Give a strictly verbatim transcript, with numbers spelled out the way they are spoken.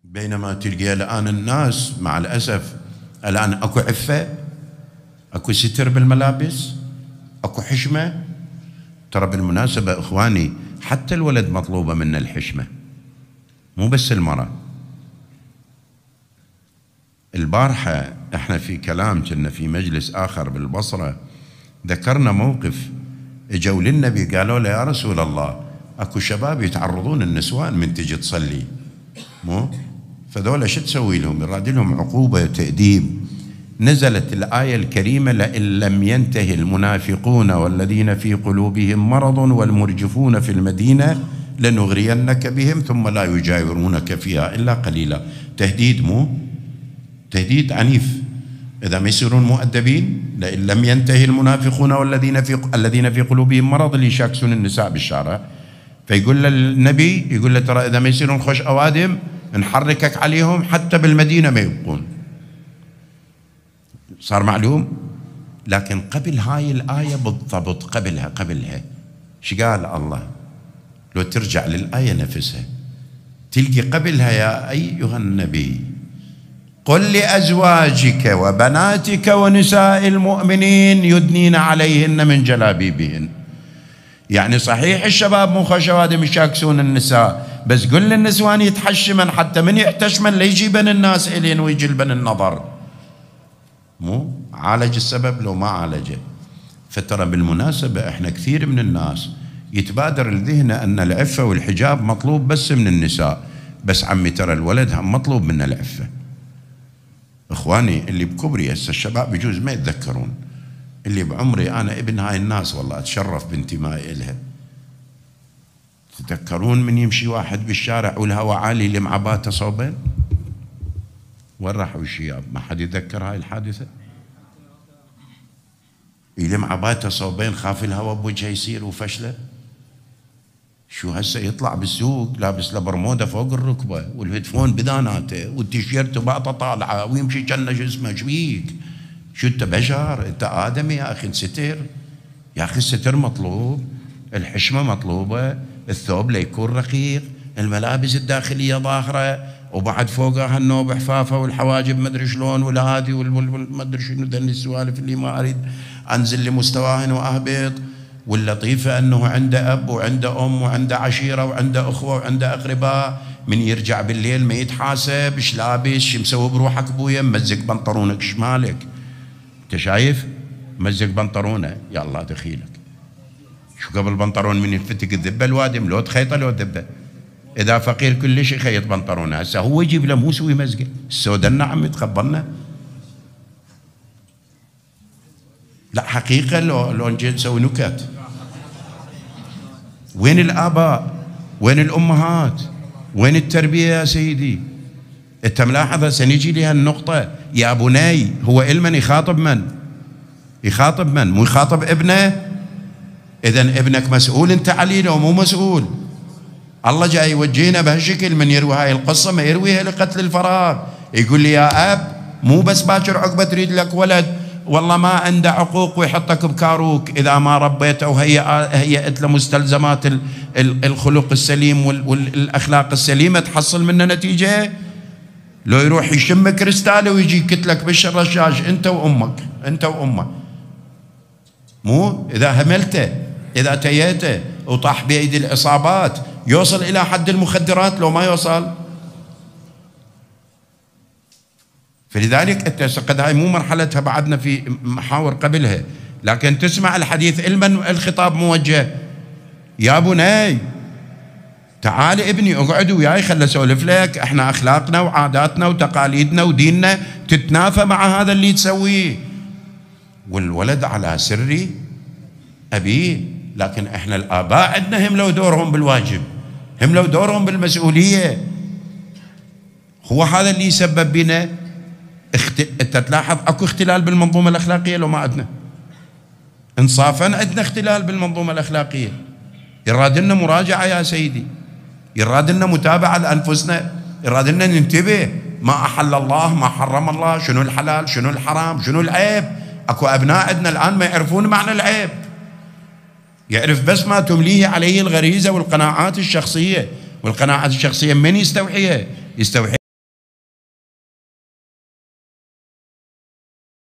بينما تلقى الآن الناس مع الأسف الآن أكو عفة، أكو ستر بالملابس، أكو حشمة. ترى بالمناسبة إخواني حتى الولد مطلوبة منه الحشمة، مو بس المرأة. البارحة احنا في كلام كنا في مجلس آخر بالبصرة ذكرنا موقف، اجوا للنبي قالوا له يا رسول الله اكو شباب يتعرضون النسوان من تجي تصلي، مو فذولا شو تسوي لهم؟ يراد لهم عقوبة وتأديب. نزلت الآية الكريمة لئن لم ينتهي المنافقون والذين في قلوبهم مرض والمرجفون في المدينة لنغرينك بهم ثم لا يجاورونك فيها إلا قليلا. تهديد، مو تهديد عنيف. إذا ما يصيرون مؤدبين لئن لم ينتهي المنافقون والذين في الذين في قلوبهم مرض اللي يشاكسون النساء بالشارع، فيقول للنبي يقول له ترى إذا ما يصيرون خوش أوادم نحركك عليهم حتى بالمدينة ما يبقون. صار معلوم. لكن قبل هاي الآية بالضبط قبلها قبلها ايش قال الله؟ لو ترجع للآية نفسها تلقي قبلها يا أيها النبي قل لأزواجك وبناتك ونساء المؤمنين يدنين عليهن من جلابيبهن. يعني صحيح الشباب مو خوش أوادم يشاكسون النساء، بس قل للنسوان يتحشمن حتى من يحتشمن ليجيبن الناس إلين ويجلبن النظر. مو عالج السبب لو ما عالجه. فترى بالمناسبة احنا كثير من الناس يتبادر لذهنه أن العفة والحجاب مطلوب بس من النساء، بس عمي ترى الولد هم مطلوب منه العفة. إخواني اللي بكبري هسه الشباب بجوز ما يتذكرون، اللي بعمري أنا ابن هاي الناس والله أتشرف بانتمائي إلها. تتذكرون من يمشي واحد بالشارع والهواء عالي اللي معباته صوبين؟ وين راحوا الشياب؟ ما حد يتذكر هاي الحادثة؟ اللي معباته صوبين خاف الهواء بوجهه يصير وفشله. شو هسه يطلع بالسوق لابس له برموده فوق الركبه والهيدفون بذاناته والتيشيرت باطه طالعه ويمشي كأنه شو اسمه شو بيك؟ شو انت بشر؟ انت ادمي يا اخي. الستر يا اخي الستر مطلوب، الحشمه مطلوبه، الثوب ليكون رقيق، الملابس الداخليه ظاهره، وبعد فوقها النوب حفافه والحواجب ما ادري شلون والهادي وما ادري شنو ذني السوالف اللي ما اريد انزل لمستواهن واهبط. واللطيفة أنه عنده أب وعنده أم وعنده عشيرة وعنده أخوة وعنده أقرباء، من يرجع بالليل ما يتحاسب ايش لابس، شو مسوي بروحك بويا، مزق بنطرونك شمالك. أنت شايف؟ مزق بنطرونه يا الله دخيلك. شو قبل بنطرون من ينفتك الذبة الوادم لو تخيطه لو ذبة. إذا فقير كل شيء خيط بنطرونه، هسه هو يجيب له مو سوي مزقه. السودان عم يتقبلنا. لا حقيقة لو لو نجي نسوي نكت. وين الآباء؟ وين الأمهات؟ وين التربية يا سيدي؟ أنت ملاحظة سنجي لها النقطة. يا بني هو إلمن يخاطب من؟ يخاطب من؟ مو يخاطب ابنه؟ إذن ابنك مسؤول أنت عليه لو مو مسؤول. الله جاي يوجهنا بهالشكل. من يروي هاي القصة ما يرويها لقتل الفراغ. يقول لي يا أب مو بس باكر عقبة تريد لك ولد والله ما عنده عقوق ويحطك بكاروك إذا ما ربيته وهيئت له مستلزمات الخلق السليم والأخلاق السليمة تحصل منه نتيجة. لو يروح يشم كريستالة ويجي يكتلك بالرشاش أنت وأمك أنت وأمك. مو إذا هملته إذا تيته وطاح بأيدي العصابات يوصل إلى حد المخدرات لو ما يوصل. فلذلك اعتقد هاي مو مرحلتها، بعدنا في محاور قبلها. لكن تسمع الحديث علما الخطاب موجه. يا بني تعال ابني اقعد وياي خل اسولف لك. احنا اخلاقنا وعاداتنا وتقاليدنا وديننا تتنافى مع هذا اللي تسويه. والولد على سر ابيه. لكن احنا الاباء عندنا هم لو دورهم بالواجب، هم لو دورهم بالمسؤوليه. هو هذا اللي يسبب بنا اخت... انت تلاحظ اكو اختلال بالمنظومه الاخلاقيه لو ما عندنا انصافا. عندنا اختلال بالمنظومه الاخلاقيه. يراد لنا مراجعه يا سيدي، يراد لنا متابعه لانفسنا، يراد لنا ننتبه. ما احل الله ما حرم الله، شنو الحلال شنو الحرام شنو العيب. اكو ابناء عندنا الان ما يعرفون معنى العيب، يعرف بس ما تمليه عليه الغريزه والقناعات الشخصيه. والقناعات الشخصيه من يستوحيها؟ يستوحي